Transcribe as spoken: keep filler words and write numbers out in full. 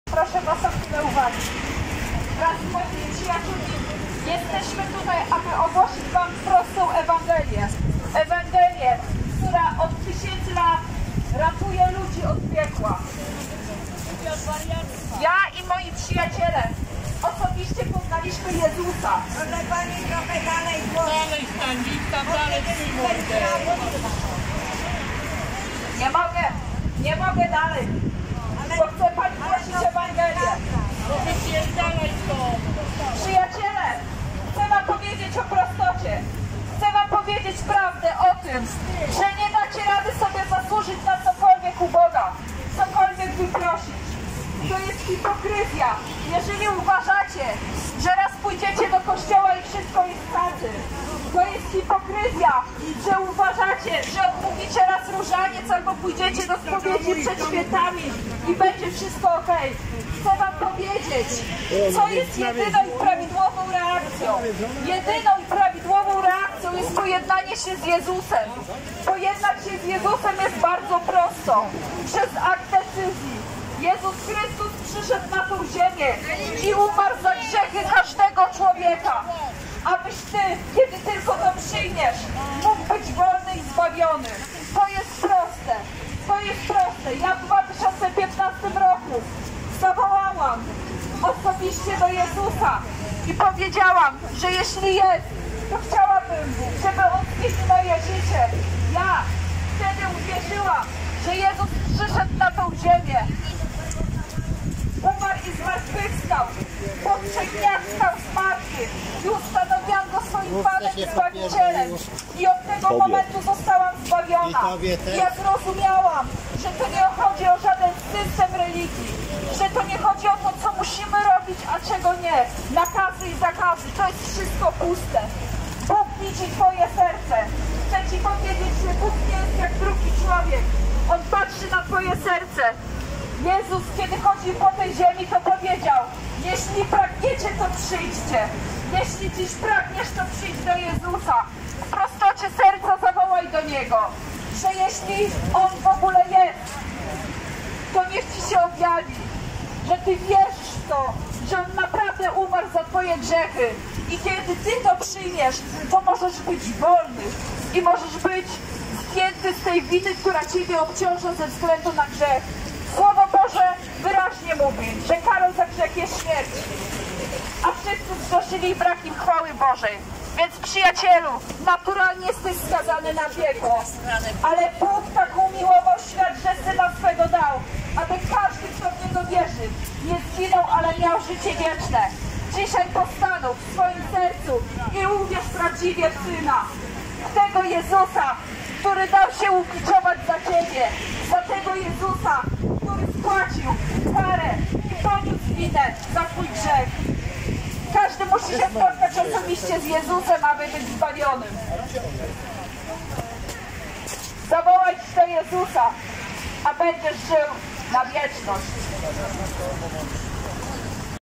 Proszę Was o chwilę uwagi. Wraz z moimi przyjaciółmi jesteśmy tutaj, aby ogłosić Wam prostą Ewangelię. Ewangelię, która od tysięcy lat ratuje ludzi od piekła. Ja i moi przyjaciele osobiście poznaliśmy Jezusa. Proszę Pani, trochę dalej. Dalej stań, tam dalej Nie mogę, nie mogę dalej, bo chcę Pani głosić Ewangelię. Wypierdalaj to! Przyjaciele, chcę Wam powiedzieć o prostocie. Chcę Wam powiedzieć prawdę o tym, że nie dacie rady sobie zasłużyć na cokolwiek u Boga, cokolwiek wyprosić. To jest hipokryzja, jeżeli uważacie, że raz pójdziecie do kościoła i wszystko jest tacy. To jest hipokryzja, że uważacie, że odmówicie raz różaniec albo pójdziecie do spowiedzi przed świętami i będzie wszystko ok. Chcę Wam powiedzieć, co jest jedyną i prawidłową reakcją. Jedyną i prawidłową reakcją jest pojednanie się z Jezusem. Pojednać się z Jezusem jest bardzo prosto. Przez akt decyzji. Jezus Chrystus przyszedł na tą ziemię i umarł za grzechy każdego człowieka. Abyś Ty, kiedy tylko to przyjmiesz, mógł być wolny i zbawiony. To jest proste. To jest proste. Ja w dwa tysiące piętnastym roku zawołałam osobiście do Jezusa i powiedziałam, że jeśli jest, to chciałabym, żeby On zmienił moje życie. Ja wtedy uwierzyłam, że Jezus przyszedł na tą ziemię. Umarł i zmartwychwstał. Po trzech dniach stał z martwych i ustanowiłam Go swoim Panem i Zbawicielem. I od tego momentu zostałam zbawiona. I ja zrozumiałam, że to nie chodzi o żaden system religii, że to nie chodzi o to, co musimy robić, a czego nie. Nakazy i zakazy, to jest wszystko puste. Bóg widzi Twoje serce. Chcę Ci powiedzieć, że Bóg nie jest jak drugi człowiek. On patrzy na Twoje serce. Jezus, kiedy chodził po tej ziemi, to powiedział: jeśli pragniecie, to przyjdźcie. Jeśli dziś pragniesz, to przyjdź do Jezusa. W prostocie serca zawołaj do Niego, że jeśli On w ogóle jest, to niech Ci się objawi, że Ty wierzysz w to, że On naprawdę umarł za Twoje grzechy. I kiedy Ty to przyjmiesz, to możesz być wolny i możesz być zdjęty z tej winy, która Ciebie obciąża ze względu na grzech. Słowo Boże wyraźnie mówi, że karą za grzech jest śmierć, a wszyscy zgrzeszyli i brak im chwały Bożej. Więc przyjacielu, naturalnie jesteś skazany na piekło, ale Bóg tak umiłował świat, że Syna swego dał, aby każdy, kto w Niego wierzy, nie zginął, ale miał życie wieczne. Dzisiaj postanów w swoim sercu i uwierz prawdziwie w Syna, w tego Jezusa, który dał się ubiczować za Ciebie, za tego Jezusa, który spłacił karę i poniósł winę za Twój grzech. Każdy musi się spotkać osobiście z Jezusem, aby być zbawionym. Zawołaj do Jezusa, a będziesz żył na wieczność.